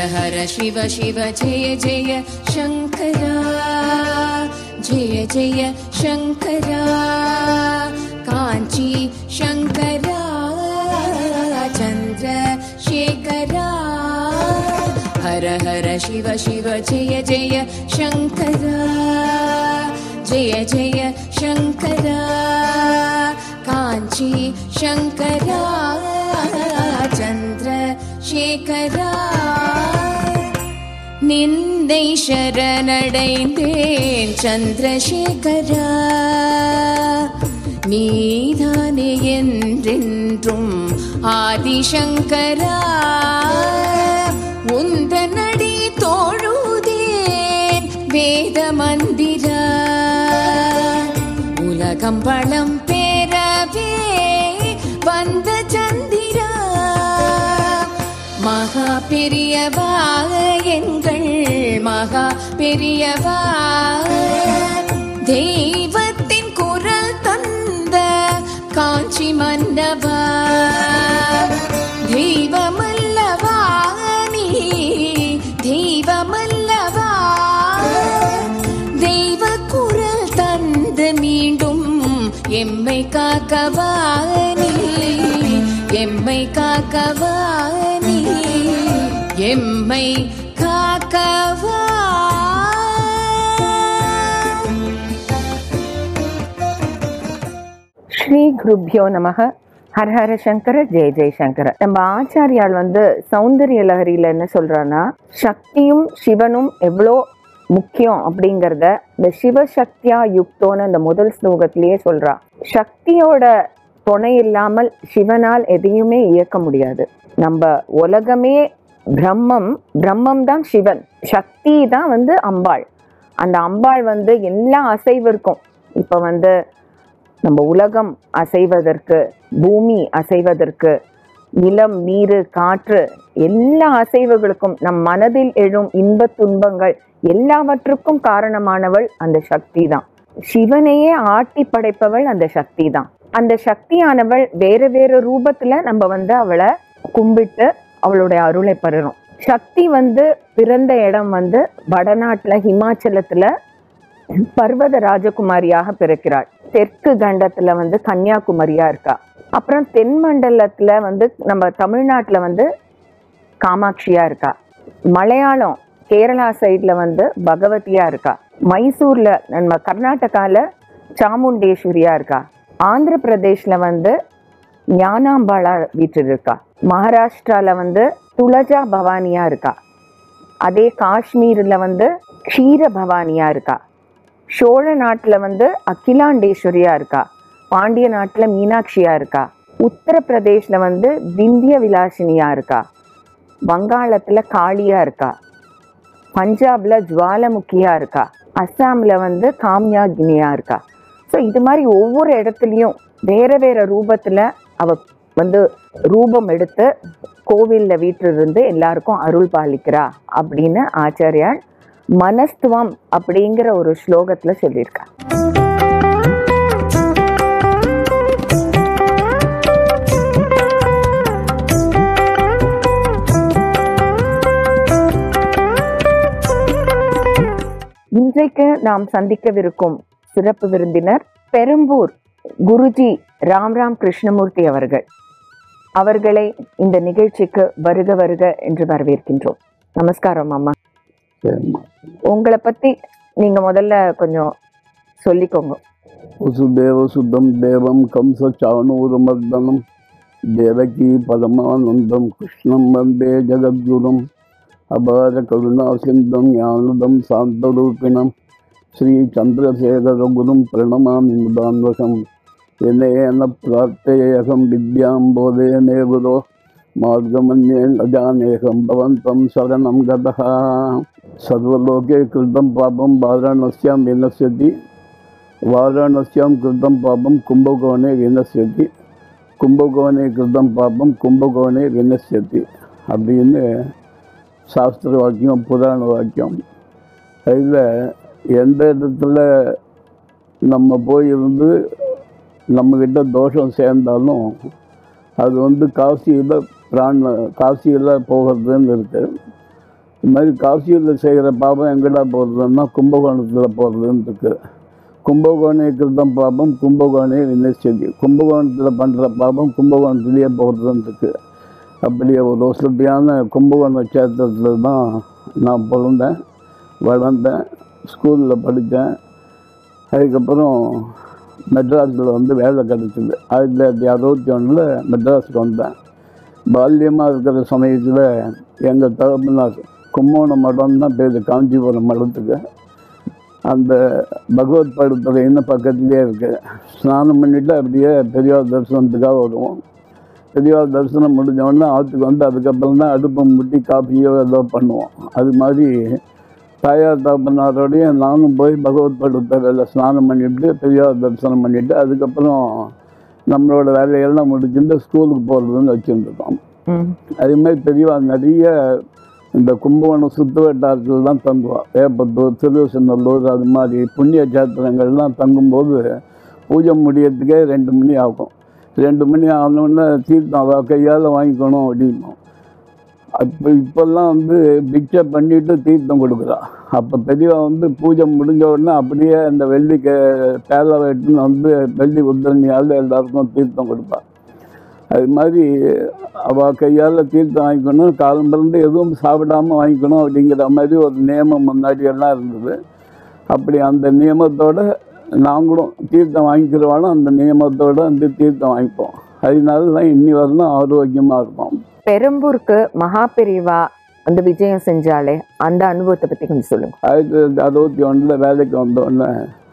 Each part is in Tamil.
हर शिव शिव जय जय शंकरा जय जय शंकरा कांची शंकरा चंद्रशेखरा हर हर शिव शिव जय जय शंकरा जय जय शंकरा कांची शंकरा चंद्रशेखरा निन्नै शरणடைந்தேன் சந்திரசேகரா நீதானே என்றென்றும் ஆதிசங்கரா உந்தனடி தோழுதேன் வேத மந்திரா உலகம் பலம் பெறவே வந்த சந்திரா மகா பெரியவா எங்கள் மகா பெரியவா தெய்வத்தின் குரல் தந்த காஞ்சி மன்னவா தெய்வமல்லவா நீ தெய்வமல்லவா தெய்வ குரல் தந்து மீண்டும் எம்மை காக்கவா நீ எம்மை காக்கவா நீ எம்மை காக்கவா. ஸ்ரீ குருப்யோ நமக. ஹர ஹர சங்கர ஜெய ஜெய சங்கர. நம்ம ஆச்சாரியால் சௌந்தரிய லஹரியில என்ன சொல்றான்னா, சக்தியும் சிவனும் எவ்வளோ முக்கியம் அப்படிங்கிறத இந்த சிவசக்தியா யுக்தோன்னு அந்த முதல் ஸ்லோகத்திலேயே சொல்றா. சக்தியோட துணை இல்லாமல் சிவனால் எதையுமே இயக்க முடியாது. நம்ம உலகமே பிரம்மம் தான் சிவன், சக்தி தான் அம்பாள். அந்த அம்பாள் எல்லா அசைவிற்கும் இப்போ நம்ம உலகம் அசைவதற்கு, பூமி அசைவதற்கு, நிலம் நீர் காற்று எல்லா அசைவுகளுக்கும், நம் மனதில் எழும் இன்ப துன்பங்கள் எல்லாவற்றுக்கும் காரணமானவள் அந்த சக்தி தான். சிவனையே ஆட்டி படைப்பவள் அந்த சக்தி தான். அந்த சக்தியானவள் வேற வேற ரூபத்துல நம்ம அவளை கும்பிட்டு அவளுடைய அருளை பெறணும். சக்தி பிறந்த இடம் வடநாட்டுல ஹிமாச்சலத்துல பர்வத ராஜகுமாரியாக பிறக்கிறாள். தெற்கு கண்டத்துல கன்னியாகுமரியா இருக்கா. அப்புறம் தென் மண்டலத்துல நம்ம தமிழ்நாட்டுல காமாட்சியா இருக்கா. மலையாளம் கேரளா சைட்ல பகவதியா இருக்கா. மைசூர்ல நம்ம கர்நாடகால சாமுண்டேஸ்வரியா இருக்கா. ஆந்திர பிரதேஷ்ல ஞானாம்பாளா வீட்டு இருக்கா. மகாராஷ்டிரால துளஜா பவானியா இருக்கா. அதே காஷ்மீர்ல க்ஷீர பவானியா இருக்கா. சோழ நாட்டுல அகிலாண்டேஸ்வரியா இருக்கா. பாண்டிய நாட்டுல மீனாட்சியா இருக்கா. உத்தரப்பிரதேஷ்ல விந்திய விலாசினியா இருக்கா. வங்காளத்துல காளியா இருக்கா. பஞ்சாப்ல ஜுவாலமுக்கியா இருக்கா. அஸ்ஸாம்ல காம்யாகினியா இருக்கா. ஸோ இது மாதிரி ஒவ்வொரு இடத்துலையும் வேற வேற ரூபத்துல அவ ரூபம் எடுத்து கோவில்ல வீட்டிலிருந்து எல்லாருக்கும் அருள் பாலிக்கிறா அப்படின்னு ஆச்சாரியால் மனஸ்துவம் அப்படிங்கிற ஒரு ஸ்லோகத்துல சொல்லியிருக்கா. இன்றைக்கு நாம் சந்திக்கவிருக்கும் சிறப்பு விருந்தினர் பெரம்பூர் குருஜி ராம் கிருஷ்ணமூர்த்தி அவர்கள். அவர்களை இந்த நிகழ்ச்சிக்கு வருக வருக என்று வரவேற்கின்றோம். நமஸ்காரம் அம்மா. உங்களை பத்தி நீங்க முதல்ல கொஞ்சம் சொல்லிக்கோங்க. வசுதேவ சுத்தம் தேவம் கம்ச சாணூரமர்தனம் தேவகி பரமானந்தம் கிருஷ்ணம் வந்தே ஜகத்குரும் அபார கருணா சிந்தம் ஞானதம் சாந்தரூபிணம் ஸ்ரீ சந்திரசேகர குரும் பிரணமாமி முதான்வகம். येन प्रार्थेयहं विद्यां बोधयने गुरो मार्गमन्ये न जानेऽहं भवन्तं शरणं गतः. सर्वलोके कृतं पापं वाराणस्यां विनश्यति वाराणस्यां कृतं पापं कुम्भकोणे विनश्यति कुम्भकोणे कृतं पापं कुम्भकोणे विनश्यति அப்படின்னு சாஸ்திர வாக்கியம், புராண வாக்கியம். இதில் எந்த இடத்துல நம்ம போயிருந்து நம்மக்கிட்ட தோஷம் சேர்ந்தாலும் அது காசியில் போகிறதுன்னு இருக்குது. இது மாதிரி காசியில் செய்கிற பாபம் எங்கடா போகிறதுன்னா கும்பகோணத்தில் போகிறதுன்னு இருக்குது. கும்பகோணே கிருத்தம் பாபம் கும்பகோணே வினச்சதி, கும்பகோணத்தில் பண்ணுற பாபம் கும்பகோணத்துலேயே போகிறதுன்னு இருக்குது. அப்படியே ஒரு வசதியான கும்பகோண கஷேத்திரத்தில் தான் நான் பிறந்தேன், வளர்ந்தேன், ஸ்கூலில் படித்தேன். அதுக்கப்புறம் மெட்ராஸில் வந்து வேலை கிடச்சிது. 1961 மெட்ராஸுக்கு வந்தேன். பால்யமாக இருக்கிற சமயத்தில் எங்கள் தகப்பனார் கும்போணம் மடம் தான் பேர், காஞ்சிபுரம் மடத்துக்கு. அந்த பகவத் படுத்துறைன்னு பக்கத்துலேயே இருக்குது. ஸ்நானம் பண்ணிவிட்டு அப்படியே பெரியவாள் தரிசனத்துக்காக வருவோம். பெரியவாள் தரிசனம் முடிஞ்சோடனே ஆற்றுக்கு வந்து அதுக்கப்புறம் தான் அடுப்பை முட்டி காஃபியோ ஏதோ பண்ணுவோம். அது மாதிரி தாயார் தகப்பனாரோடையும் நானும் போய் பகவத் படுத்துறையில் ஸ்நானம் பண்ணிவிட்டு பெரியவாள் தரிசனம் பண்ணிவிட்டு அதுக்கப்புறம் நம்மளோட வேலையெல்லாம் முடிச்சுட்டு ஸ்கூலுக்கு போகிறதுன்னு வச்சுருக்கோம். அதேமாதிரி பெரியவாள் நிறைய இந்த கும்பகோணம் சுற்று வட்டாரத்தில் தான் தங்குவோம். வேப்பத்தூர், திருவசநல்லூர், அது மாதிரி புண்ணிய கஷேத்திரங்கள்லாம் தங்கும்போது பூஜை முடியறதுக்கே 2 மணி ஆகும். 2 மணி ஆனோடனே தீர்த்தம் அவள் கையால் வாங்கிக்கணும் அப்படின்னோம். இப்போல்லாம் வந்து பிக்சை பண்ணிவிட்டு தீர்த்தம் கொடுக்குறா. அப்போ பெரியவா வந்து பூஜை முடிஞ்ச உடனே அப்படியே அந்த வெள்ளி பேலை வெட்டுன்னு வந்து வெள்ளி உத்தரணியால் எல்லாருக்கும் தீர்த்தம் கொடுப்பா. அது மாதிரி அவள் கையால் தீர்த்தம் வாங்கிக்கணும், காலம் பிறந்து எதுவும் சாப்பிடாமல் வாங்கிக்கணும் அப்படிங்கிற மாதிரி ஒரு நியமம் முன்னாடியெல்லாம் இருந்தது. அப்படி அந்த நியமத்தோடு நாங்களும் தீர்த்தம் வாங்கிக்கிறவாலும் அந்த நியமத்தோடு வந்து தீர்த்தம் வாங்கிப்போம். அதனால தான் இன்னி வரணும் ஆரோக்கியமாக இருக்கும். பெரம்பூருக்கு மகா பெரியவா வந்து விஜயம் செஞ்சாலே அந்த அனுபவத்தை பற்றி கொஞ்சம் சொல்லுங்கள். 1961 வேலைக்கு வந்தோடனே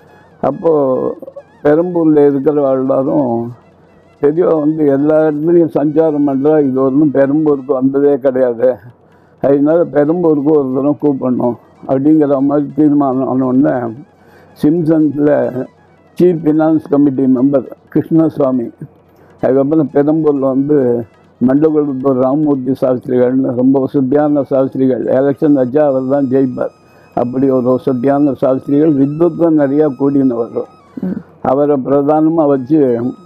அப்போது பெரம்பூரில் இருக்கிற எல்லாரும் பெரியவா வந்து எல்லா இடத்துலையும் சஞ்சாரம் பண்ணுறா. இது ஒன்றும் பெரம்பூருக்கு வந்ததே கிடையாது, அதனால பெரம்பூருக்கு ஒரு தரம் கூப்பிடணும் அப்படிங்கிற மாதிரி தீர்மானம் ஆனோடனே சிம்சன்ஸில் chief finance committee member Krishnaswamy, அதுக்கப்புறம் பெரம்பூரில் வந்து மண்டகுளத்தூர் ராமமூர்த்தி சாஸ்திரிகள்னு ரொம்ப வசதியான சாஸ்திரிகள், எலெக்ஷன் வச்சா அவர் தான் ஜெயிப்பார். அப்படி ஒரு வசதியான சாஸ்திரிகள், வித்வத்தான் நிறையா கூடினவர். அவரை பிரதானமாக வச்சு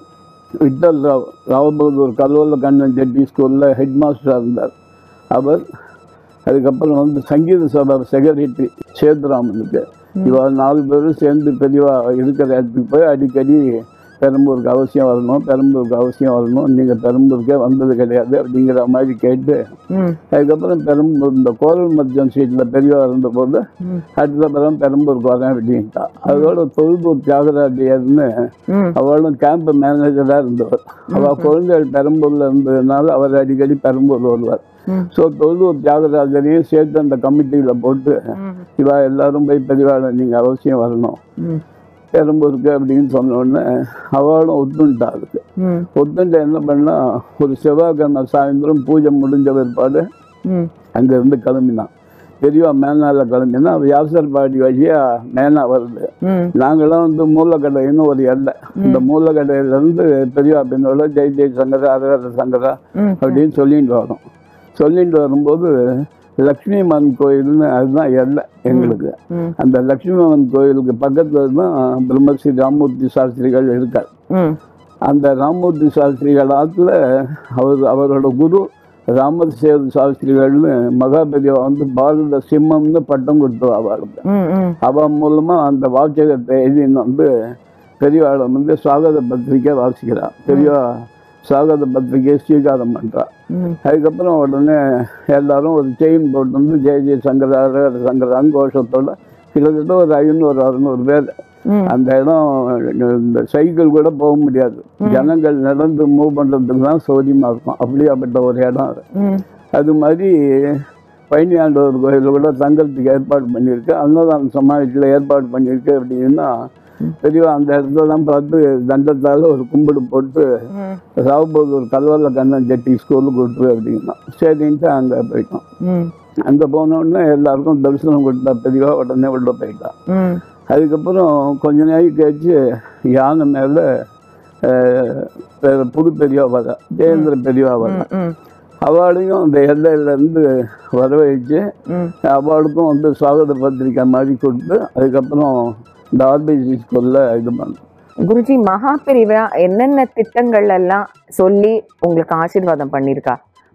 விட்டல் ராவபகதூர் கல்வல்ல கண்ணன் செட்டி ஸ்கூலில் ஹெட் மாஸ்டராக இருந்தார் அவர். அதுக்கப்புறம் வந்து சங்கீத சபை செக்ரட்டரி சேதுராமனுக்கு. இவா 4 பேரும் சேர்ந்து பெரியவா இருக்கிற இடத்துக்கு போய் அடிக்கடி பெரம்பூருக்கு அவசியம் வரணும், பெரம்பூருக்கு அவசியம் வரணும், நீங்கள் பெரம்பூருக்கே வந்தது கிடையாது அப்படிங்கிற மாதிரி கேட்டு அதுக்கப்புறம் பெரம்பூர் இந்த கோரல் மத்தியம் சீட்டில் பெரியவா இருந்தபோது அடுத்த பிறகு பெரம்பூருக்கு வரேன் அப்படின்ட்டா. அதோட தொழுதூர் தியாகராஜர்னு அவளும் கேம்ப் மேனேஜராக இருந்தவர். அவள் குழந்தைகள் பெரம்பூரில் இருந்ததுனால அவர் அடிக்கடி பெரம்பூர் வருவார். ஸோ தொழுதூர் தியாகராஜரையும் சேர்த்து அந்த கமிட்டியில் போட்டு இவா எல்லாரும் போய் பெரியவாளை நீங்கள் அவசியம் வரணும் பெரம்பூருக்கு அப்படின்னு சொன்னோடனே அவளும் ஒத்துண்டா. அதுக்கு ஒத்துண்ட என்ன பண்ணா, ஒரு செவ்வாய்க்கிழமை சாயந்தரம் பூஜை முடிஞ்ச பிற்பாடு அங்கேருந்து கிளம்பினான். பெரியவா மேனால கிளம்பினா வியாசர்பாடி வழியாக மேனா வருது. நாங்களாம் வந்து மூலக்கடைன்னு ஒரு எல்லை, இந்த மூலக்கடையிலேருந்து பெரியவா பின்னோட ஜெய் ஜெய் சங்கரா அரகர சங்கரா அப்படின்னு சொல்லிட்டு வரோம். சொல்லிட்டு வரும்போது லக்ஷ்மி மன் கோயில்னு அதுதான் எல்லை எங்களுக்கு. அந்த லக்ஷ்மி மன் கோயிலுக்கு பக்கத்தில் தான் பிரம்மஸ்ரீ ராமமூர்த்தி சாஸ்திரிகள் இருக்கார். அந்த ராமமூர்த்தி சாஸ்திரிகள் ஆற்றுல அவரோட குரு ராமசேது சாஸ்திரிகள்னு மகாபெரியவா வந்து பாரத சிம்மம்னு பட்டம் கொடுத்து அவளுக்கு. அவன் மூலமாக அந்த வாசகத்தை எழுதின்னு வந்து பெரியவாளை வந்து சுவாகத பத்திரிக்கை வாசிக்கிறான். பெரியவா சுவாகத பத்திரிகையை ஸ்வீகாரம் பண்ணுறான். அதுக்கப்புறம் உடனே எல்லாரும் ஒரு செயின் போட்டு வந்து ஜெய ஜெய சங்கரா சங்கரான் கோஷத்தோட கிட்டத்தட்ட ஒரு 500-600 பேர். அந்த இடம் இந்த சைக்கிள் கூட போக முடியாது, ஜனங்கள் நடந்து மூவ் பண்ணுறதுக்கு தான் சௌரியமாக இருக்கும். அப்படியாப்பட்ட ஒரு இடம் அது. அது மாதிரி பழனியாண்டவர் கோயிலில் கூட தங்கறதுக்கு ஏற்பாடு பண்ணியிருக்கு, அன்னதான சமாஜத்தில் ஏற்பாடு பண்ணியிருக்கு. அப்படின்னா பெரியவா அந்த இடத்துல தான் பார்த்து தண்டத்தால் ஒரு கும்பிடு போட்டு ராவபகதூர் கல்வல்ல கண்ணன் செட்டி ஸ்கூலுக்கு விட்டுரு அப்படின்னா சரின்ட்டு அங்கே போயிட்டோம். அங்கே போனோடனே எல்லாருக்கும் தரிசனம் கொடுத்தா பெரியவா, உடனே உள்ள போயிட்டா. அதுக்கப்புறம் கொஞ்ச நேரம் கழிச்சு யானை மேலே புது பெரியவா வர, ஜெயேந்திர பெரியவா வர, அவளையும் அந்த எல்லையிலேருந்து வரவழைச்சு அவளுக்கும் வந்து சுவாகத பத்திரிக்கை மாதிரி கொடுத்து அதுக்கப்புறம் இந்த ஆர்பிசி ஸ்கூலில் இது பண்ணோம். குருஜி, மகா பெரியவா என்னென்ன திட்டங்கள் எல்லாம் சொல்லி உங்களுக்கு ஆசீர்வாதம் பண்ணியிருக்கா?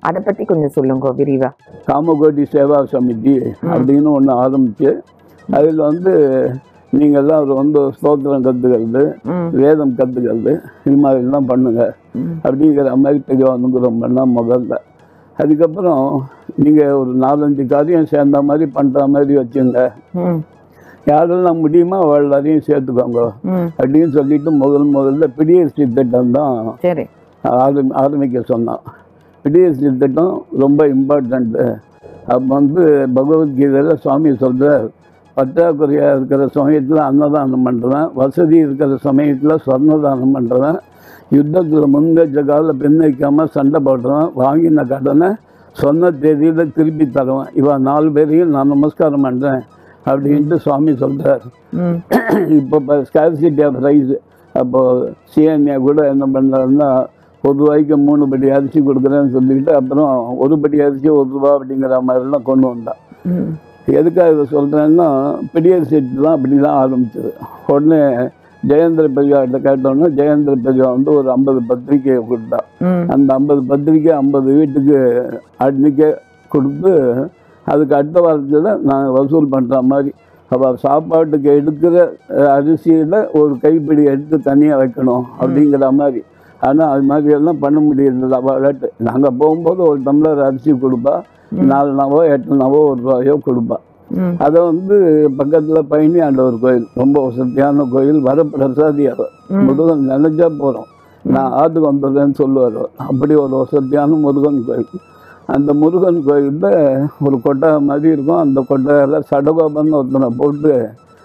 அதை பத்தி கொஞ்சம் சொல்லுங்க விரிவா. காமகோடி சேவா சமிதி அப்படின்னு ஒன்று ஆரம்பிச்சு அதில் வந்து நீங்கள்லாம் வந்து ஸ்தோத்திரம் கற்றுக்கிறது, வேதம் கற்றுக்கிறது, இது மாதிரிலாம் பண்ணுங்க அப்படிங்கிற மாதிரி பெரிய அனுகிரகம் பண்ணால் முதல்ல. அதுக்கப்புறம் நீங்கள் ஒரு 4-5 காரியம் சேர்ந்த மாதிரி பண்ணுற மாதிரி வச்சுங்க, யாரெல்லாம் முடியுமோ எல்லாரையும் சேர்த்துக்கோங்க அப்படின்னு சொல்லிட்டு முதல்ல பிடிஎஸ்சி திட்டம் தான் ஆரம்பிக்க சொன்னான். பிடிஎஸ்சி திட்டம் ரொம்ப இம்பார்ட்டண்ட்டு. அப்போ வந்து பகவத்கீதையில் சுவாமி சொல்கிறார், பற்றாக்குறையாக இருக்கிற சமயத்தில் அன்னதானம் பண்ணுறேன், வசதி இருக்கிற சமயத்தில் சொர்ணதானம் பண்ணுறேன், யுத்தத்தில் முன்கச்ச காலில் பின் வைக்காமல் சண்டை போடுறேன், வாங்கின கடனை சொன்ன தேதியில் திருப்பி தருவேன், இவன் 4 பேரையும் நான் நமஸ்காரம் பண்ணுறேன் அப்படின்ட்டு சுவாமி சொல்கிறார். இப்போ ஸ்கார்சிட்டி ஆஃப் ரைஸ், அப்போது சிஎன்ஏ கூட என்ன பண்ணுறாருன்னா ₹1 3 படி அரிசி கொடுக்குறேன்னு சொல்லிக்கிட்டு அப்புறம் 1 படி அரிசி ₹1 அப்படிங்கிற மாதிரிலாம் கொண்டு வந்தான். எதுக்காக இதை சொல்கிறேன்னா பிடிஎஸ்சி தான் அப்படி தான் ஆரம்பிச்சது. உடனே ஜெயேந்திர பெரியார்கிட்ட கேட்டோன்னா ஜெயேந்திர பெரியா வந்து ஒரு 50 பத்திரிக்கையை கொடுத்தா. அந்த 50 பத்திரிக்கை 50 வீட்டுக்கு அன்றைக்கே கொடுத்து அதுக்கு அடுத்த வாரத்தில் நான் வசூல் பண்ணுற மாதிரி. அப்போ சாப்பாட்டுக்கு எடுக்கிற அரிசியில் ஒரு கைப்பிடி எடுத்து தனியாக வைக்கணும் அப்படிங்கிற மாதிரி. ஆனால் அது மாதிரியெல்லாம் பண்ண முடியல அவளாட்டு. நாங்கள் போகும்போது ஒரு டம்ளர் அரிசி கொடுப்பா, 4 நாவோ 8 நாவோ ₹1 கொடுப்பா. அதை வந்து பக்கத்தில் பழனி ஆண்டவர் கோயில், ரொம்ப வசதியான கோயில், வர பிரசாதியார் முருகன் நினைச்சா போகிறோம், நான் ஆற்றுக்கு வந்துடுறேன்னு சொல்லுவார். அப்படி ஒரு வசதியான முருகன் கோயில். அந்த முருகன் கோயிலில் ஒரு கொட்டை மாதிரி இருக்கும். அந்த கொட்டையில் சடகோபன்னு ஒருத்தனை போட்டு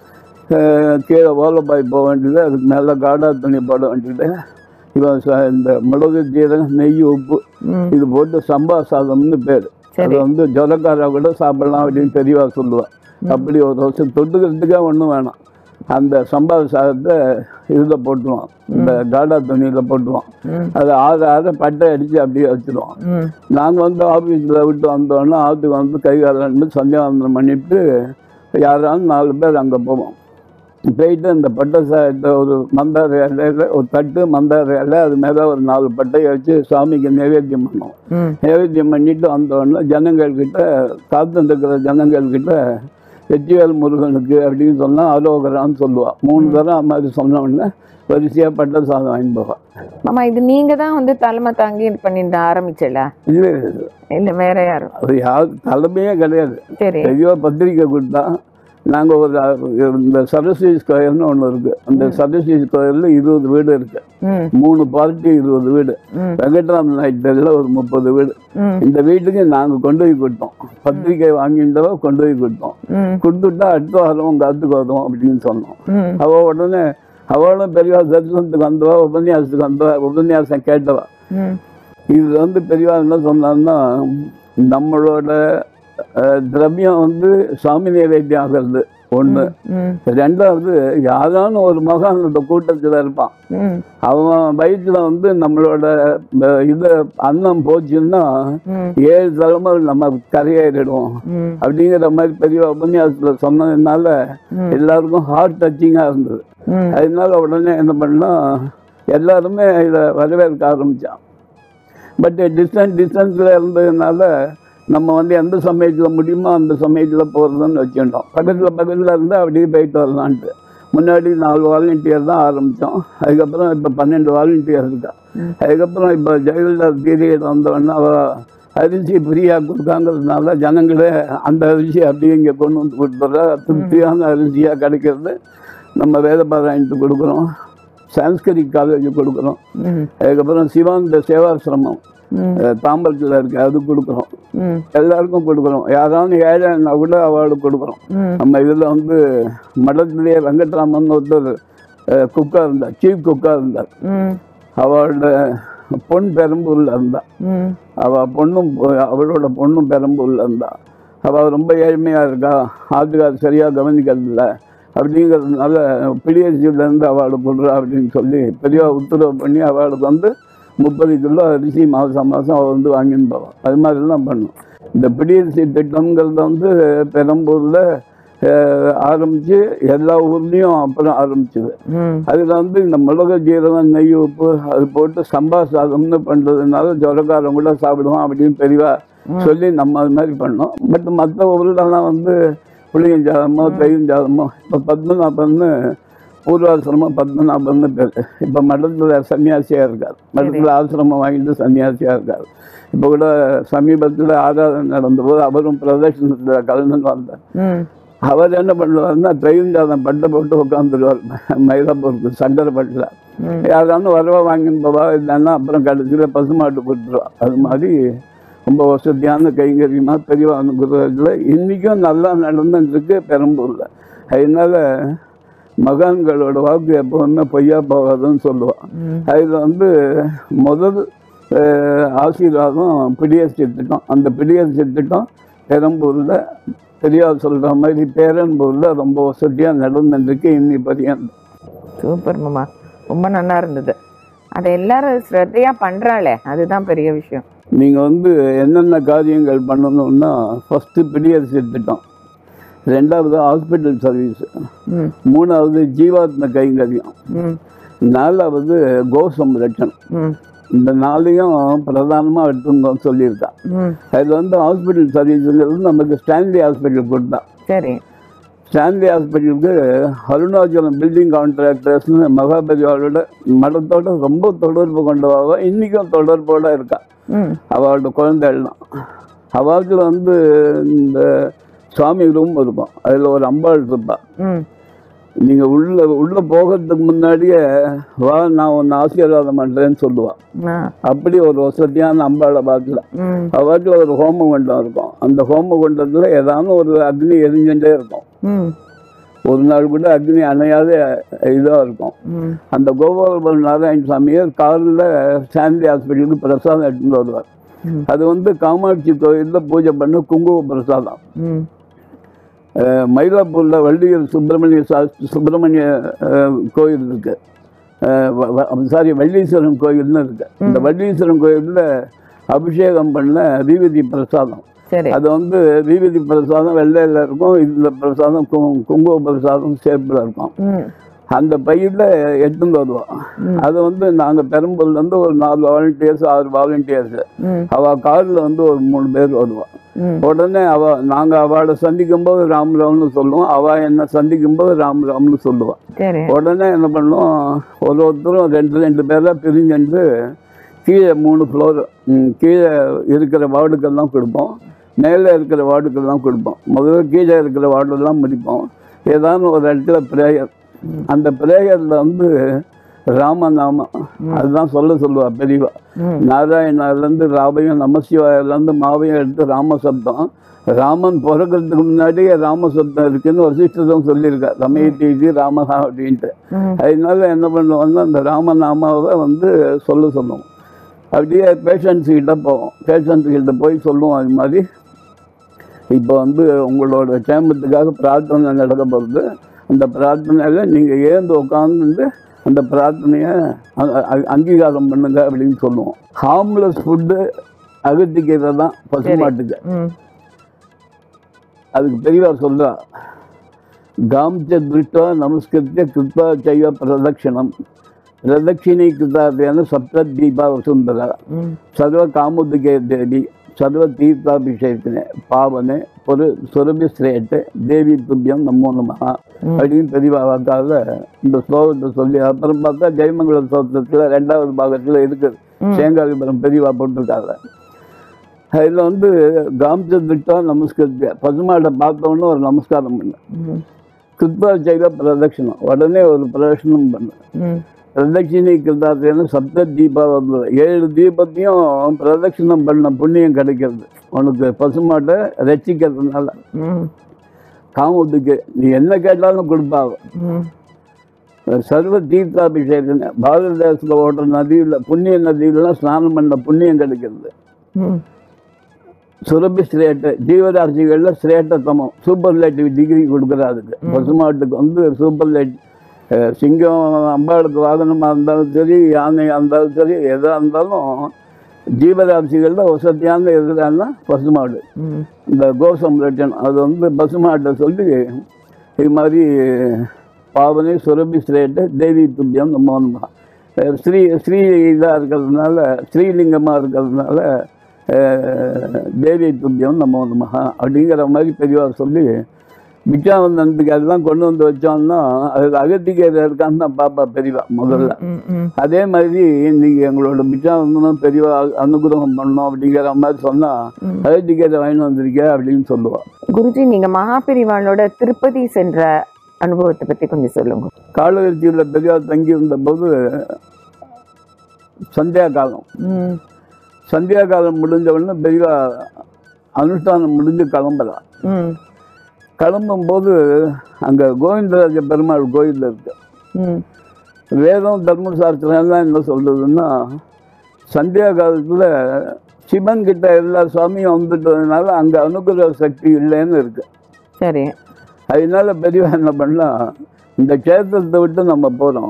கீழே ஓலப்பாய் போக வேண்டியது, அதுக்கு மேலே காடா துணி போட வேண்டியது. இவன் இந்த மிளகு, ஜீரகம், நெய், உப்பு இது போட்டு சம்பா சாதம்னு பேர். அது வந்து ஜொரக்காரா கூட சாப்பிடலாம் அப்படின்னு பெரியவா சொல்லுவாள். அப்படி ஒரு வருஷம் தொட்டுக்கிறதுக்கே ஒன்றும் வேணாம். அந்த சம்பா சாதத்தை இதில் போட்டுருவான், இந்த காடா துணியில் போட்டுருவான். அதை 6 பட்டை அடித்து அப்படியே வச்சுருவான். நாங்கள் வந்து ஆஃபீஸில் விட்டு வந்தோன்னா ஆற்றுக்கு வந்து கை காலம் சந்தியாவந்தனம் பண்ணிவிட்டு யாராலும் 4 பேர் அங்கே போவோம். போயிட்டு அந்த பட்டை சாதத்தை ஒரு மந்தார இலையில் ஒரு தட்டு மந்தார இலை, அது மேலே ஒரு 4 பட்டையை வச்சு சாமிக்கு நைவேத்தியம் பண்ணுவோம். நைவேத்தியம் பண்ணிட்டு வந்தோடனே ஜனங்கள்கிட்ட, காத்துருக்கிற ஜனங்கள்கிட்ட வெற்றிவேல் முருகனுக்கு அப்படின்னு சொன்னால் அரோகரான்னு சொல்லுவாள். 3 தரம் அது மாதிரி சொன்னோடனே வரிசையாக பட்டை சாதம் வாங்கி போவாள். ஆமா, இது நீங்க தான் வந்து தலைமை தாங்கி பண்ணிட்டு ஆரம்பிச்சல? இல்லை இல்லை, வேற யாரும்? அது யாரு தலைமையே கிடையாது. சரி, பெரியவா பத்திரிக்கை கொடுத்தா நாங்கள் ஒரு இந்த சரஸ்வதி ஸ்கொயர்னு ஒன்று இருக்குது. அந்த சரஸ்வதி ஸ்கொயரில் 20 வீடு இருக்குது. 3 பார்ட்டி 20 வீடு. வெங்கட்ராம நாயுடுல ஒரு 30 வீடு. இந்த வீட்டுக்கு நாங்கள் கொண்டு போய் கொடுத்தோம். பத்திரிக்கை வாங்கிட்டவோ கொண்டு போய் கொடுத்தோம். கொடுத்துட்டா அடுத்த வாரம் உங்கள் காத்துக்கு வரும் அப்படின்னு சொன்னோம். அவள் உடனே அவளும் பெரியவா தரிசனத்துக்கு வந்தவா, உபன்யாசத்துக்கு வந்தவா, உபன்யாசம் கேட்டவா. இது வந்து பெரியவா என்ன சொன்னான்னா, நம்மளோட திரவியம் வந்து சாமி நைவேத்தியம் ஆகிறது ஒன்று. 2வது யாரான ஒரு மகான் அந்த கூட்டத்தில் இருப்பான், அவன் வயிற்றுல வந்து நம்மளோட இது அன்னம் போச்சுன்னா 7 தலைமுறை நம்ம கரையேறிடுவோம் அப்படிங்கிற மாதிரி பெரிய உபன்யாசத்தில் சொன்னதுனால எல்லாருக்கும் ஹார்ட் டச்சிங்காக இருந்தது. அதனால உடனே என்ன பண்ணா எல்லாருமே இதை வரவேற்க ஆரம்பித்தான். பட் டிஸ்டன்ஸில் இருந்ததுனால நம்ம வந்து எந்த சமயத்தில் முடியுமோ அந்த சமயத்தில் போகிறதுன்னு வச்சுட்டோம். பக்கத்தில் இருந்தால் அப்படியே போயிட்டு வரலான்ட்டு. முன்னாடி 4 வாலண்டியர் தான் ஆரம்பித்தோம். அதுக்கப்புறம் இப்போ 12 வாலண்டியர் இருக்கா. அதுக்கப்புறம் இப்போ ஜெயலலிதா பீரியட் வந்தோடனே அவள் அரிசி ஃப்ரீயாக கொடுக்காங்கிறதுனால ஜனங்களே அந்த அரிசி அப்படியே இங்கே கொண்டு வந்து கொடுத்துட்றா. திருப்தியான அரிசியாக கிடைக்கிறது. நம்ம வேதபாராயணத்துக்கு கொடுக்குறோம், சான்ஸ்கிரிட் காலேஜ் கொடுக்குறோம். அதுக்கப்புறம் சிவானந்த சேவாசிரமம் தாம்பரத்தில் இருக்கு, அது கொடுக்குறோம். எல்லாருக்கும் கொடுக்குறோம். யாராவது ஏழைன்னா கூட அவளுக்கு கொடுக்குறோம். நம்ம இதில் வந்து மடத்திலேயே வெங்கட்ராமன் ஒருத்தர் குக்கா இருந்தார், சீஃப் குக்கா இருந்தார். அவளோட பொண்ணு பெரம்பூரில் இருந்தா. அவளோட பொண்ணும் பெரம்பூரில் இருந்தா. அவள் ரொம்ப ஏழ்மையாக இருக்கா, ஆட்டுக்கார் சரியாக கவனிக்கிறதில்ல அப்படிங்கிறதுனால பிடிஎஸ்சியிலேருந்து அவளுக்கு கொடுறா அப்படின்னு சொல்லி பெரிய உத்தரவு பண்ணி அவளுக்கு வந்து 30 கிலோ அரிசி மாதம் அவள் வந்து வாங்கின்னு போவாள். அது மாதிரிலாம் பண்ணும். இந்த பிடிஎஸ்சி திட்டங்கிறது வந்து பெரம்பூரில் ஆரம்பிச்சு எல்லா ஊர்லேயும் அப்புறம் ஆரம்பிச்சுது. ம் அதில் வந்து இந்த மிளகு ஜீரகம் நெய் உப்பு அது போட்டு சம்பா சாதம்னு பண்ணுறதுனால ஜொரக்காரம் கூட சாப்பிடுவோம் அப்படின்னு பெரியவா சொல்லி நம்ம அது மாதிரி பண்ணோம். பட் மற்ற ஊர்லலாம் வந்து புளியஞ்சாதமோ தையஞ்சாதமோ இப்போ பத்மநாபன்னு பூர்வாசிரமம் பத்மநாபன்னு பேர். இப்போ மடத்தில் சன்னியாசியாக இருக்கார், மடத்தில் ஆசிரமம் வாங்கிட்டு சன்னியாசியாக இருக்கார். இப்போ கூட சமீபத்தில் ஆராதனை நடந்தபோது அவரும் பிரதர்ஷனத்தில் கலந்துன்னு வந்தார். அவர் என்ன பண்ணுவார்னா தையஞ்சாதம் பட்டை போட்டு உட்காந்துருவார் மயிலாப்பூருக்கு சங்கரப்பட்டில். யாராலும் வரவா வாங்கின்னு போவா இல்லைன்னா அப்புறம் கடைசியில் பசுமாட்டு கொடுத்துருவா. அது மாதிரி ரொம்ப வசதியான கைங்கரியமாக பெரியவா அனுகிரகத்தில் இன்றைக்கும் நல்லா நடந்துருக்கு பெரம்பூரில். அதனால மகான்களோட வாக்கு எப்போவுமே பொய்யா போகாதுன்னு சொல்லுவாள். அதில் வந்து முதல் ஆசீர்வாதம் பிடிஎஸ்சி திட்டம். அந்த பிடிஎஸ்சி திட்டம் பெரம்பூரில் பெரியார் சொல்கிற மாதிரி பேரன்பூரில் ரொம்ப வசதியாக நடந்துருக்கு இன்னி பரியம். சூப்பர் மாமா, ரொம்ப நல்லா இருந்தது. அதை எல்லாரும் ஸ்ரத்தையாக பண்ணுறாளே, அதுதான் பெரிய விஷயம். நீங்கள் வந்து என்னென்ன காரியங்கள் பண்ணணும்னா ஃபஸ்ட்டு பிடிஎஸ்சி திட்டம், ரெண்டாவது ஹாஸ்பிட்டல் சர்வீஸ், மூணாவது ஜீவாத்ம கைங்கரியம், நாலாவது கோ சம்ரட்சணம். இந்த நாளையும் பிரதானமாக எடுத்துங்கன்னு சொல்லியிருக்கான். அது வந்து ஹாஸ்பிட்டல் சர்வீஸுங்கிறது நமக்கு ஸ்டான்லி ஹாஸ்பிட்டல் கொடுத்தான். சரி, ஸ்டான்லி ஹாஸ்பிட்டலுக்கு அருணாச்சலம் பில்டிங் கான்ட்ராக்டர்ஸ்னு மகாபெரிவாளோட மடத்தோட ரொம்ப தொடர்பு கொண்டவாக இன்றைக்கும் தொடர்போடு இருக்கா. அவளோட குழந்தைகள்லாம் அவளுக்கு வந்து இந்த சுவாமி ரூம் இருக்கும், அதில் ஒரு அம்பாள் இருப்பாள். நீங்கள் உள்ள போகிறதுக்கு முன்னாடியே வா நான் ஒன்று ஆசீர்வாதம் பண்ணுறேன்னு சொல்லுவாள். அப்படி ஒரு வசதியான அம்பாளை பார்க்கல. அவற்றில் ஒரு ஹோம குண்டம் இருக்கும். அந்த ஹோம குண்டத்தில் ஏதாவது ஒரு அக்னி எரிஞ்சுட்டே இருக்கும். ஒரு நாள் கூட அக்னி அணையாத இதாக இருக்கும். அந்த கோபாலபுரம் நாராயண சாமியார் காலில் சாந்தி ஹாஸ்பிட்டலுக்கு பிரசாதம் எடுத்துட்டு வருவார். அது வந்து காமாட்சி கோயிலில் பூஜை பண்ண குங்கும பிரசாதம். மயிலாப்பூரில் வள்ளியூர் சுப்பிரமணிய கோயில் இருக்கு, வள்ளீஸ்வரன் கோயில்னு இருக்கு. இந்த வள்ளீஸ்வரன் கோயிலில் அபிஷேகம் பண்ண விபூதி பிரசாதம். அது வந்து விபூதி பிரசாதம் வெள்ளையில் இருக்கும், இதில் பிரசாதம் குங்கும பிரசாதம் ஷேப்பில் இருக்கும். அந்த பையில் எடுத்துட்டு வருவோம். அது வந்து நாங்கள் பெரம்பூர்லேருந்து ஒரு 4 வாலண்டியர்ஸ் 6 வாலண்டியர்ஸ் அவள் காரில் வந்து ஒரு 3 பேர் வருவாள். உடனே நாங்கள் அவளை சந்திக்கும் போது ராம் ராம்னு சொல்லுவோம், அவள் என்னை சந்திக்கும் போது ராம் ராம்னு சொல்லுவாள். உடனே என்ன பண்ணுவோம், ஒருத்தரும் 2 பேராக பிரிஞ்சு கீழே 3 ஃப்ளோர் கீழே இருக்கிற வார்டுக்கெல்லாம் கொடுப்போம், மேலே இருக்கிற வார்டுக்கெல்லாம் கொடுப்போம். முதல்ல கீழே இருக்கிற வார்டெல்லாம் முடிப்போம். ஏதாவது ஒரு இடத்துல ப்ரேயர், அந்த ப்ரேயரில் வந்து ராமநாமம் அதுதான் சொல்லுவா பெரியவா. நாராயணர்லேருந்து ராபையும் நமசிவாயிலேருந்து மாவையும் எடுத்து ராமசப்தம். ராமன் பிறக்கிறதுக்கு முன்னாடியே ராமசப்தம் இருக்குன்னு வசிஷ்டரும் சொல்லியிருக்கா, ரமயத்தீதி ராமஹா அப்படின்ட்டு. அதனால என்ன பண்ணுவோம்னா அந்த ராமநாமாவை வந்து சொல்லுவோம். அப்படியே பேஷண்ட்ஸுக்கிட்ட போவோம், பேஷண்ட்ஸுக்கிட்ட போய் சொல்லுவோம். அது மாதிரி இப்போ வந்து உங்களோட சேம்பத்துக்காக பிரார்த்தனை நடக்க போகிறது, அந்த பிரார்த்தனையில் நீங்கள் ஏந்து உட்காந்து அந்த பிரார்த்தனையை அங்கீகாரம் பண்ணுங்க அப்படின்னு சொல்லுவோம். ஹார்ம்லெஸ் ஃபுட்டு அகத்திக்கிறது தான் பசுமாட்டுக்கு. அதுக்கு பெரியவா சொல்கிறா, காம்ச திருஷ்டா நமஸ்கிருத்திய கிருத்தா செய்வ பிரதட்சிணம் பிரதட்சிணை கிருத்தார்த்தியான சப்த தீபா வசுந்தரா சர்வ காமுதிகே தேவி சர்வ தீர்த்தாபிஷேகத்தினே பாவனே ஒரு சுரபி ஸ்ரேட்டு தேவி துப்பியம் நமோ நமஹா அப்படின்னு பெரியவா வாக்காக இந்த ஸ்லோகத்தை சொல்லி அப்புறம் பார்த்தா ஜெயமங்கல ஸ்லோகத்தில் 2வது பாகத்தில் இருக்குது, சேங்காவிபுரம் பெரியவா போட்டிருக்காங்க. அதில் வந்து காம்ச திருஷ்டா நமஸ்கிருத்திய பசுமாட்டை பார்த்தோன்னு ஒரு நமஸ்காரம் பண்ணு, கிருத்தா செய்த பிரதட்சிணம் உடனே ஒரு பிரதட்சணம் பண்ணு, பிரதட்சிணை கிருத்தார்த்தியான சப்த தீபா வந்து 7 தீபத்தையும் பிரதட்சிணம் பண்ண புண்ணியம் கிடைக்கிறது உனக்கு பசுமாட்டை ரசிக்கிறதுனால. காமத்துக்கு நீ என்ன கேட்டாலும் கொடுப்பாங்க. சர்வ தீர்த்தாபிஷேகம் பாரத தேசத்தில் ஓடுற நதியில் புண்ணிய நதியிலாம் ஸ்நானம் பண்ண புண்ணியம் கிடைக்கிறது. சுரபி ஸ்ரேட்டு ஜீவராசிகளில் ஸ்ரேட்டத்தமம் சூப்பர்லேட்டிவ் டிகிரி கொடுக்குறாதுக்கு. பசுமாட்டுக்கு வந்து சூப்பர்லேட் சிங்கம் அம்பாளுக்கு வாகனமாக இருந்தாலும் சரி, யானையாக இருந்தாலும் சரி, எதாக இருந்தாலும் ஜீவராசிகளில் வசதியான இருக்கிறான்னா பசுமாடு. இந்த கோசம்ரட்சன் அது வந்து பசுமாட்டை சொல்லி இது மாதிரி பாவனை சுரபி ஸ்ரேட்டு தேவி துப்பியம் நம்ம ஸ்ரீ இதாக இருக்கிறதுனால ஸ்ரீலிங்கமாக இருக்கிறதுனால தேவி துப்பியம் நம்ம மகா அப்படிங்கிற மாதிரி பெரியவார் சொல்லி பிச்சாவந்தனத்துக்கு அதெல்லாம் கொண்டு வந்து வச்சோம்னா அது அகத்திகேரை இருக்கான்னு தான் பாப்பா பெரியவா முதல்ல. அதே மாதிரி இன்னைக்கு எங்களோட பிச்சாவந்தனம் பெரியவா அனுகிரகம் பண்ணோம் அப்படிங்கிற மாதிரி சொன்னா அகத்திகேரை வாங்கிட்டு வந்திருக்க அப்படின்னு சொல்லுவா. குருஜி, நீங்க மகாபெரிவாளோட திருப்பதி சென்ற அனுபவத்தை பத்தி கொஞ்சம் சொல்லுங்க. காலகட்சியில் பெரியவா தங்கி இருந்த போது சந்தியா காலம் முடிஞ்ச உடனே பெரியவா அனுஷ்டானம் முடிஞ்சு கிளம்பலாம். கிளம்பும்போது அங்கே கோவிந்தராஜ பெருமாள் கோயில் இருக்கு. வேதம் தர்மசாஸ்திரம் எல்லாம் என்ன சொல்றதுன்னா சந்தியா காலத்தில் சிவன் கிட்ட எல்லா சுவாமியும் வந்துட்டதுனால அங்கே அனுகிரக சக்தி இல்லைன்னு இருக்கு. சரி. அதனால பெரியவா என்ன பண்ணலாம், இந்த கேத்திரத்தை விட்டு நம்ம போகிறோம்,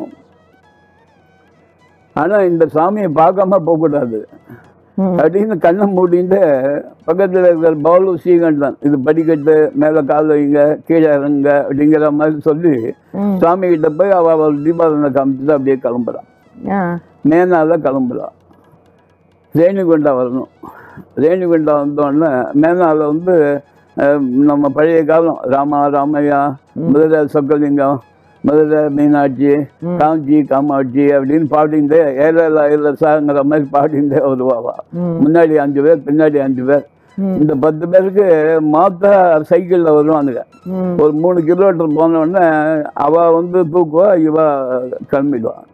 ஆனால் இந்த சாமியை பார்க்காம போகக்கூடாது அப்படின்னு கண்ணை மூடிட்டு பக்கத்தில் இருக்கிற பவுலு ஸ்ரீகண்டன் இது படிக்கட்டு மேலே கால் வைங்க கீழே இறங்க அப்படிங்கிற மாதிரி சொல்லி சாமி கிட்ட போய் அவள் தீபாவளி காமிச்சுட்டு அப்படியே கிளம்புறான். மேனால கிளம்புறான். ரேணிகுண்டா வரணும். ரேணிகுண்டா வந்தோடனே மேனால வந்து நம்ம பழைய காலம் ராமையா மதுரை சொக்கலிங்கம் மதுரை மீனாட்சி காஞ்சி காமாட்சி அப்படின்னு பாடிண்டே ஏழசாங்கிற மாதிரி பாடிண்டே வருவாவா. முன்னாடி 5 பேர் பின்னாடி 5 பேர். இந்த 10 பேருக்கு மாத்தா சைக்கிளில் வருவானுங்க. ஒரு 3 கிலோமீட்டர் போனோடனே அவள் வந்து தூக்குவா, இவ கிளம்பிடுவான்.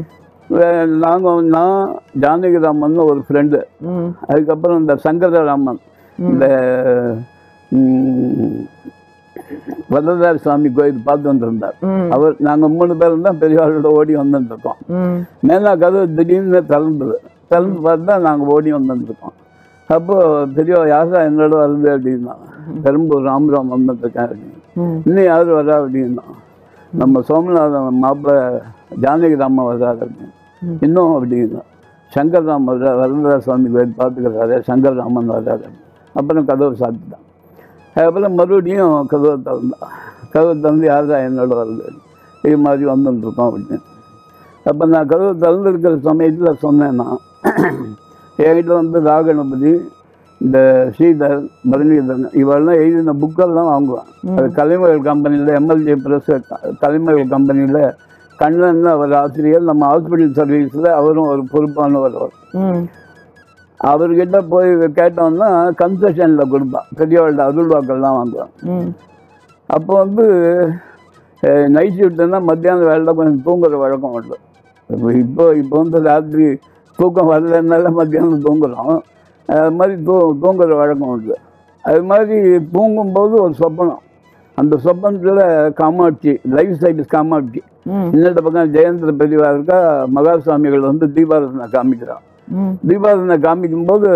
நான் ஜானகிராமன் ஒரு ஃப்ரெண்டு, அதுக்கப்புறம் இந்த சங்கரராமன் இந்த வரதாரி சாமி கோயில் பார்த்து வந்துருந்தார். அவர் நாங்கள் 3 பேரும் தான் பெரியவாளோட ஓடி வந்துருக்கோம். மேலா கதவு திடீர்னு திறந்து பார்த்து தான் நாங்கள் ஓடி வந்துருக்கோம். அப்போ பெரியவா யாரா என்னோட வருது அப்படின்னா, பெரும்பூர் ராமராம் வந்துருக்கேன் அப்படின்னு. இன்னும் யார் வரா அப்படின்னா, நம்ம சோமநாதன் மாப்பிள்ளை ஜானகிராமன் வர்றாரு அப்படின்னு. இன்னும் அப்படின்னா சங்கர்ராமன் வர்றார், வரதாரி சுவாமி கோயில் பார்த்துக்கிறாரு, சங்கர்ராமன் வர்றாரு. அப்புறம் கதவு சாப்பிட்டுதான். அதுக்கப்புறம் மறுபடியும் கதவை திறந்து யார்தான் என்னோட வருது இது மாதிரி வந்துட்டுருக்கோம் அப்படின்னு. அப்போ நான் கதவை திறந்துருக்கிற சமயத்தில் சொன்னேன்னா, என்கிட்ட வந்து ராகணபதி இந்த ஸ்ரீதர் பரணிதரன் இவெல்லாம் எழுதின புக்கெல்லாம் வாங்குவான். அது கலைமகள் கம்பெனியில் எம்எல்ஏ ப்ரெஸ் கலைமகள் கம்பெனியில் கண்ணன் அவர் ஆசிரியர். நம்ம ஹாஸ்பிட்டல் சர்வீஸில் அவரும் ஒரு பொறுப்பானவர். அவர்கிட்ட போய் கேட்டோம்னா கன்செஷனில் கொடுப்பான். பெரியவாழ்கிட்ட அருள்வாக்கெல்லாம் வாங்குவான். அப்போ வந்து நைட் ஷிஃப்ட்டுன்னா மத்தியானம் வேலை கொஞ்சம் தூங்குற வழக்கம் உண்டு. இப்போ வந்து ராத்திரி தூக்கம் வரலன்னால மத்தியானம் தூங்குறோம். அது மாதிரி தூங்குற வழக்கம் உண்டு. அது மாதிரி தூங்கும்போது ஒரு சொப்பனம். அந்த சொப்பனத்தில் காமாட்சி லைஃப் சைடு காமாட்சி இன்னொரு பக்கம் ஜெயந்திர பெரியவா இருக்கா. மகாசுவாமிகள் வந்து தீபாரதனை காமிக்கிறான். தீபாவளி காமிக்கும் போது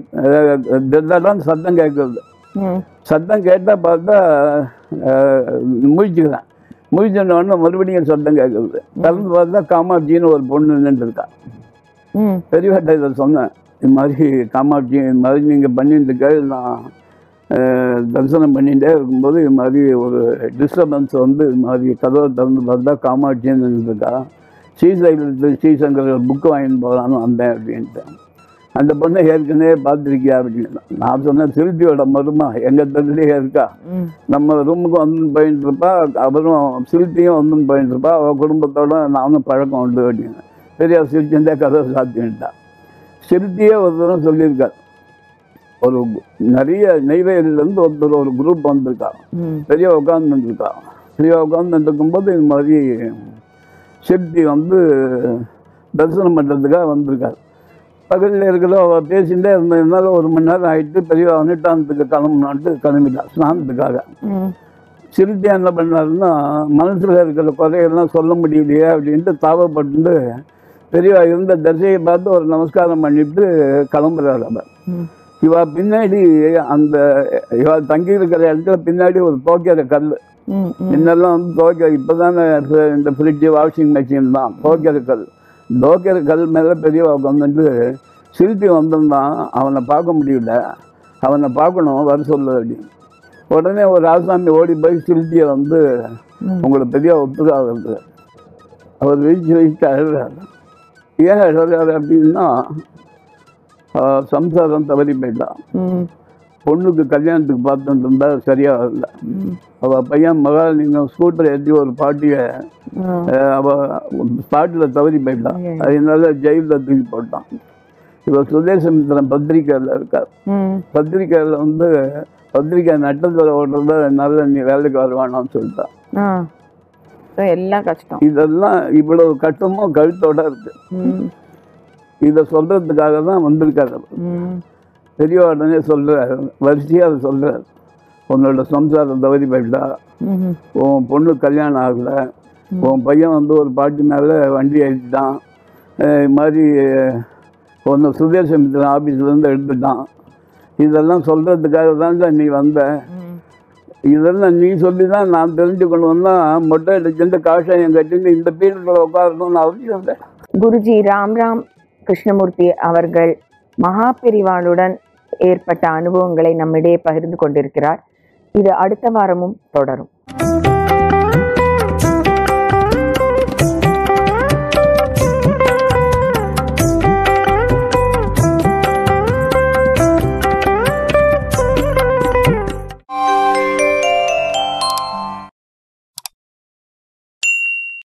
சத்தம் கேட்கறது. சத்தம் கேட்டால் பார்த்தா முழிச்சுக்கிறேன். முழிச்சுட்டோடனே மறுபடியும் சத்தம் கேட்கறது. திறந்து பார்த்தா காமாட்சின்னு ஒரு பொண்ணு நின்றுருக்கா. பெரியவாட்ட இதை சொன்னேன், இது மாதிரி காமாட்சி இது மாதிரி நீங்கள் பண்ணிட்டு நான் தரிசனம் பண்ணிகிட்டே இருக்கும்போது இது மாதிரி ஒரு டிஸ்டர்பன்ஸ் வந்து இது மாதிரி கதவை திறந்து பார்த்தா காமாட்சின்னு நின்றுருக்கா. ஸ்ரீசங்கர் புக்கு வாங்கிட்டு போகலான்னு வந்தேன் அப்படின்ட்டு. அந்த பொண்ணை ஏற்கனவே பார்த்துருக்கியா அப்படின்னு நான் சொன்னேன். சில்பியோட மருமா எங்கள் தகுதியே இருக்கா, நம்ம ரூமுக்கு வந்து போயிட்டு இருப்பா, அவரும் சில்பியும் வந்து போயிட்டு இருப்பா, அவள் குடும்பத்தோட நானும் பழக்கம் உண்டு அப்படின்னு. பெரிய சில்பிந்தே கதவை சாத்திட்டான். சில்பியே ஒரு தூரம் சொல்லியிருக்கார். ஒரு நிறைய நெய்வேலியிலேருந்து ஒருத்தர் ஒரு குரூப் வந்திருக்கா. பெரிய உட்காந்துருக்கா. பெரிய உட்காந்துட்டு இருக்கும்போது இது மாதிரி சிற்பி வந்து தரிசனம் பண்ணுறதுக்காக வந்திருக்காரு. பக்கத்தில் இருக்கிற பேசிகிட்டே இருந்ததுனால 1 மணி நேரம் ஆகிட்டு பெரிய அனுஷ்டானத்துக்கு கிளம்பிட்டான் ஸ்நானத்துக்காக. சிறுத்தை என்ன பண்ணாருன்னா, மனசில் இருக்கிற குறையெல்லாம் சொல்ல முடியலையே அப்படின்ட்டு தாவப்பட்டு பெரியவா இருந்த தரிசையை பார்த்து ஒரு நமஸ்காரம் பண்ணிட்டு கிளம்புறாரு. அவர் இவா பின்னாடி அந்த இவா தங்கி இருக்கிற இடத்துல பின்னாடி ஒரு துவைக்கிற கல். முன்னெல்லாம் வந்து துவைக்கிற இப்போதானே இந்த ஃப்ரிட்ஜு வாஷிங் மிஷின் தான் துவைக்கிற கல். துவைக்கிற கல் மேலே பெரியவா வந்துட்டு சில்பி வந்திருந்தான், அவனை பார்க்க முடியல, அவனை பார்க்கணும், வர சொல்லு அப்படின்னு. உடனே ஒரு ஆசாமி ஓடி போய் சில்பியை வந்து உங்களுக்கு பெரிய ஒத்துக்காகிறது. அவர் வச்சு அழுறாரு. ஏன் அழுறாரு அப்படின்னா, சம்சாரம் தவறி போயிட்டான். பொண்ணுக்கு கல்யாணத்துக்கு பார்த்துட்டு இருந்தா சரியாக இல்லை. அவள் பையன் மகாலிங்கம் ஸ்கூட்டர் ஏற்றி ஒரு பாட்டியை அவள் ஸ்பாட்டில் தவறி போயிட்டான். அதனால ஜெயிலில் தூக்கி போட்டான். இப்போ சுதேசமித்திரன் பத்திரிக்கையில் இருக்கார். பத்திரிக்கையில் வந்து பத்திரிக்கை நட்டத்தில் ஓடுறத என்னால் நீ வேலைக்கு வருவானான்னு சொல்லிட்டான். எல்லாம் கஷ்டம். இதெல்லாம் இவ்வளவு கஷ்டமும் கழுத்தோட இருக்கு. இதை சொல்றதுக்காக தான் வந்திருக்காரு. பெரிய உடனே சொல்றாரு, வரிசையாக அதை சொல்றாரு. உன்னோட சம்சாரம் தவறி போயிட்டா, உன் பொண்ணு கல்யாணம் ஆகல, உன் பையன் வந்து ஒரு பாட்டி மேலே வண்டி ஏற்றிட்டான், இது மாதிரி ஒன்று சுதேசமித்திரன் ஆஃபீஸ்லேருந்து எடுத்துட்டான். இதெல்லாம் சொல்கிறதுக்காக தான் நீ வந்த. இதெல்லாம் நீ சொல்லி தான் நான் தெரிஞ்சுக்கணும்னா மொட்டை அடிச்சுட்டு காஷாயம் கட்டிட்டு இந்த பீரியடில் உட்காரணும்னு அவசியம் இல்லை. குருஜி ராம் கிருஷ்ணமூர்த்தி அவர்கள் மகாபெரிவாளுடன் ஏற்பட்ட அனுபவங்களை நம்மிடையே பகிர்ந்து கொண்டிருக்கிறார். இது அடுத்த வாரமும் தொடரும்.